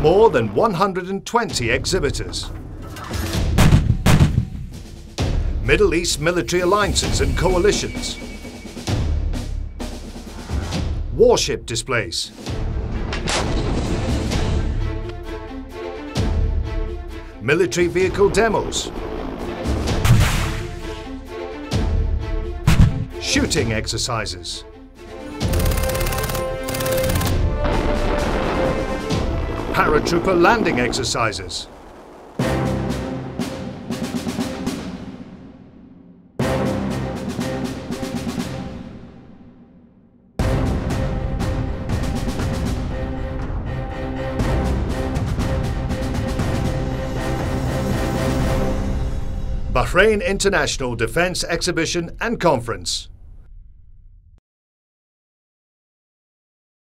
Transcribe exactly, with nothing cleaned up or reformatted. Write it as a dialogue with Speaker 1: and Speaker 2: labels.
Speaker 1: more than one hundred twenty exhibitors. Middle East military alliances and coalitions. Warship displays. Military vehicle demos. Shooting exercises. Paratrooper landing exercises. Bahrain International Defence Exhibition and Conference.